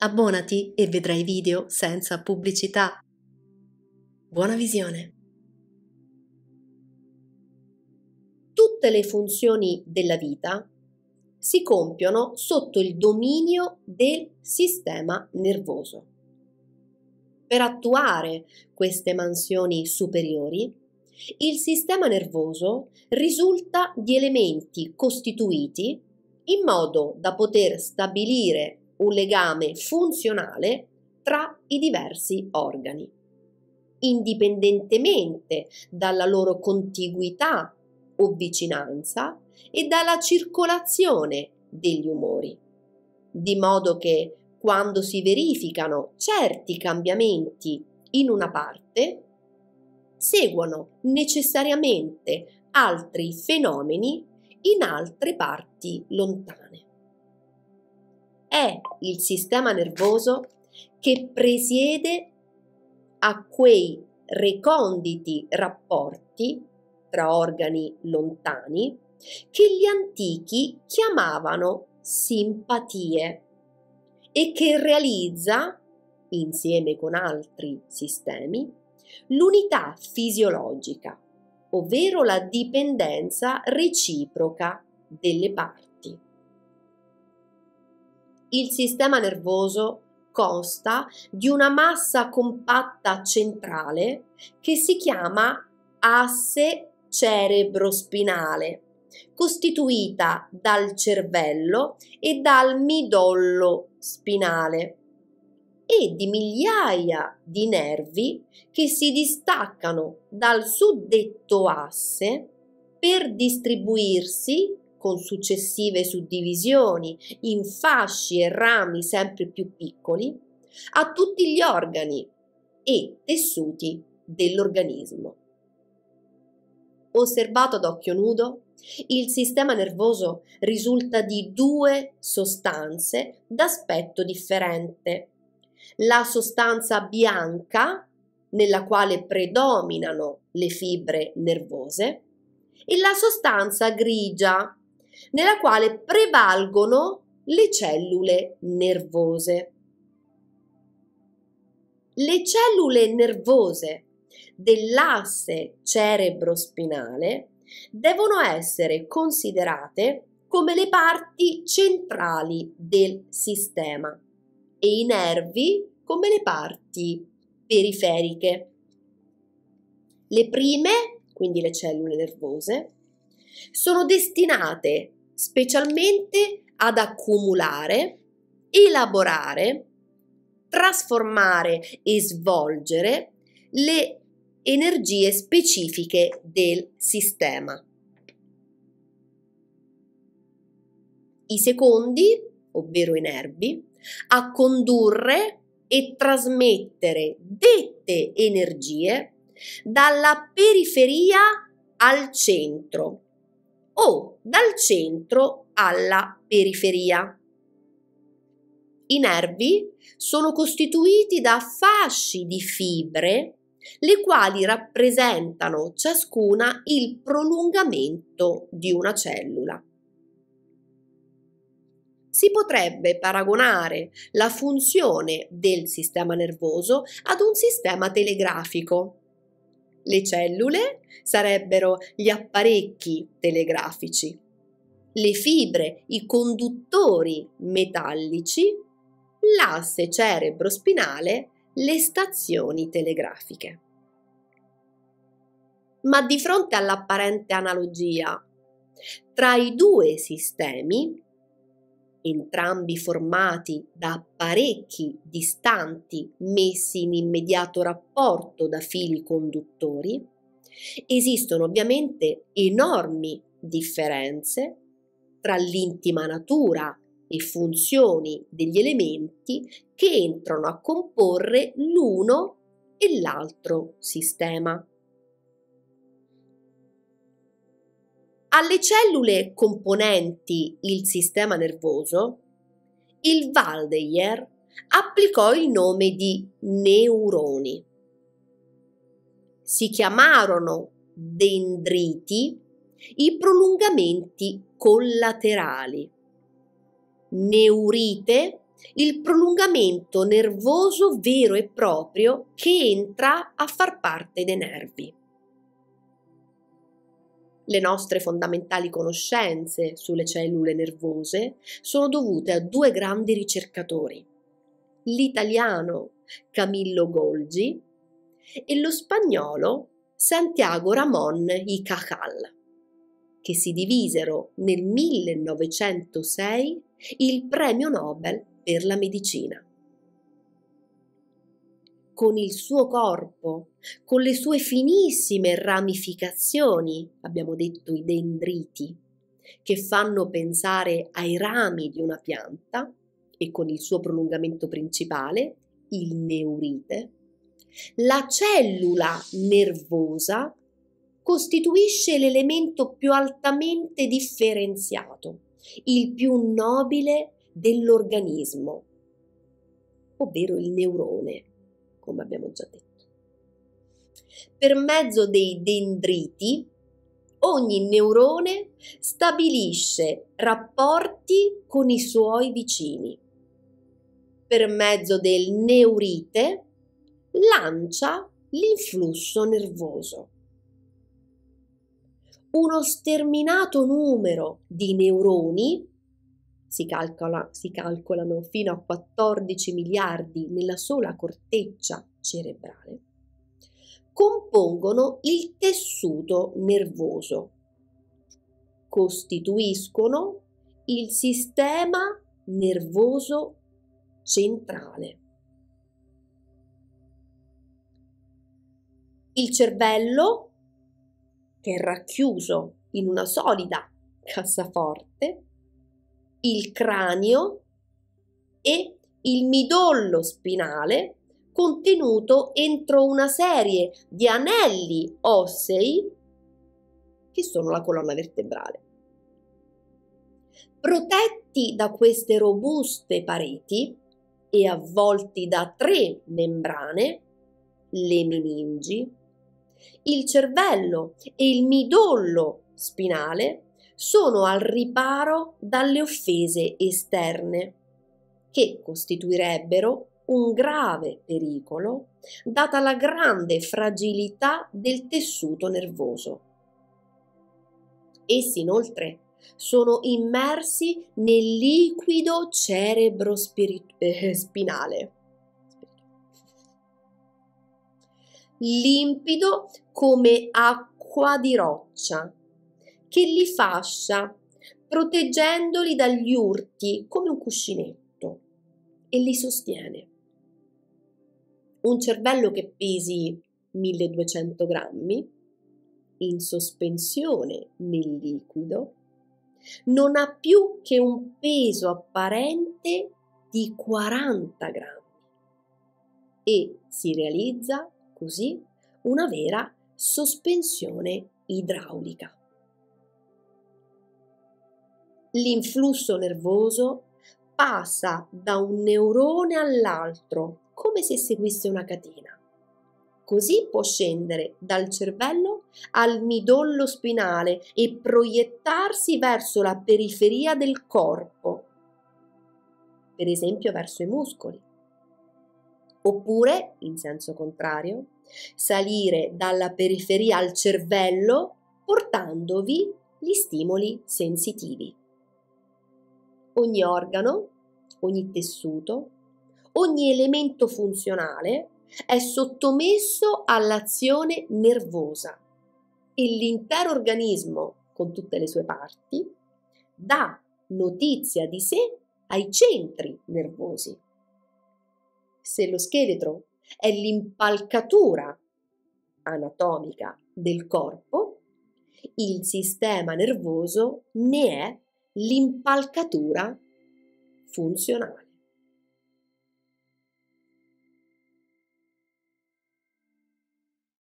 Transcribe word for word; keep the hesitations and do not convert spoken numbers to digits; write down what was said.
Abbonati e vedrai video senza pubblicità. Buona visione! Tutte le funzioni della vita si compiono sotto il dominio del sistema nervoso. Per attuare queste mansioni superiori, il sistema nervoso risulta di elementi costituiti in modo da poter stabilire un legame funzionale tra i diversi organi, indipendentemente dalla loro contiguità o vicinanza e dalla circolazione degli umori, di modo che quando si verificano certi cambiamenti in una parte, seguono necessariamente altri fenomeni in altre parti lontane. È il sistema nervoso che presiede a quei reconditi rapporti tra organi lontani che gli antichi chiamavano simpatie e che realizza, insieme con altri sistemi, l'unità fisiologica, ovvero la dipendenza reciproca delle parti. Il sistema nervoso consta di una massa compatta centrale che si chiama asse cerebrospinale, costituita dal cervello e dal midollo spinale, e di migliaia di nervi che si distaccano dal suddetto asse per distribuirsi con successive suddivisioni in fasci e rami sempre più piccoli a tutti gli organi e tessuti dell'organismo. Osservato ad occhio nudo, il sistema nervoso risulta di due sostanze d'aspetto differente: la sostanza bianca, nella quale predominano le fibre nervose, e la sostanza grigia, nella quale prevalgono le cellule nervose. Le cellule nervose dell'asse cerebrospinale devono essere considerate come le parti centrali del sistema e i nervi come le parti periferiche. Le prime, quindi le cellule nervose, sono destinate specialmente ad accumulare, elaborare, trasformare e svolgere le energie specifiche del sistema. I secondi, ovvero i nervi, a condurre e trasmettere dette energie dalla periferia al centro o dal centro alla periferia. I nervi sono costituiti da fasci di fibre, le quali rappresentano ciascuna il prolungamento di una cellula. Si potrebbe paragonare la funzione del sistema nervoso ad un sistema telegrafico. Le cellule sarebbero gli apparecchi telegrafici, le fibre i conduttori metallici, l'asse cerebrospinale le stazioni telegrafiche. Ma di fronte all'apparente analogia tra i due sistemi, entrambi formati da apparecchi distanti messi in immediato rapporto da fili conduttori, esistono ovviamente enormi differenze tra l'intima natura e funzioni degli elementi che entrano a comporre l'uno e l'altro sistema. Alle cellule componenti il sistema nervoso, il Waldeyer applicò il nome di neuroni. Si chiamarono dendriti i prolungamenti collaterali, neurite il prolungamento nervoso vero e proprio che entra a far parte dei nervi. Le nostre fondamentali conoscenze sulle cellule nervose sono dovute a due grandi ricercatori, l'italiano Camillo Golgi e lo spagnolo Santiago Ramón y Cajal, che si divisero nel millenovecentosei il premio Nobel per la medicina. Con il suo corpo, con le sue finissime ramificazioni, abbiamo detto i dendriti, che fanno pensare ai rami di una pianta, e con il suo prolungamento principale, il neurite, la cellula nervosa costituisce l'elemento più altamente differenziato, il più nobile dell'organismo, ovvero il neurone, come abbiamo già detto. Per mezzo dei dendriti, ogni neurone stabilisce rapporti con i suoi vicini. Per mezzo del neurite lancia l'influsso nervoso. Uno sterminato numero di neuroni, si, calcola, si calcolano fino a quattordici miliardi nella sola corteccia cerebrale, compongono il tessuto nervoso, costituiscono il sistema nervoso centrale. Il cervello, che è racchiuso in una solida cassaforte, il cranio e il midollo spinale contenuto entro una serie di anelli ossei che sono la colonna vertebrale. Protetti da queste robuste pareti e avvolti da tre membrane, le meningi, il cervello e il midollo spinale sono al riparo dalle offese esterne, che costituirebbero un grave pericolo data la grande fragilità del tessuto nervoso. Essi inoltre sono immersi nel liquido cerebrospinale, limpido come acqua di roccia, che li fascia, proteggendoli dagli urti come un cuscinetto, e li sostiene. Un cervello che pesi milleduecento grammi, in sospensione nel liquido, non ha più che un peso apparente di quaranta grammi e si realizza così una vera sospensione idraulica. L'influsso nervoso passa da un neurone all'altro come se seguisse una catena. Così può scendere dal cervello al midollo spinale e proiettarsi verso la periferia del corpo, per esempio verso i muscoli. Oppure, in senso contrario, salire dalla periferia al cervello portandovi gli stimoli sensitivi. Ogni organo, ogni tessuto, ogni elemento funzionale è sottomesso all'azione nervosa e l'intero organismo, con tutte le sue parti, dà notizia di sé ai centri nervosi. Se lo scheletro è l'impalcatura anatomica del corpo, il sistema nervoso ne è l'impalcatura funzionale.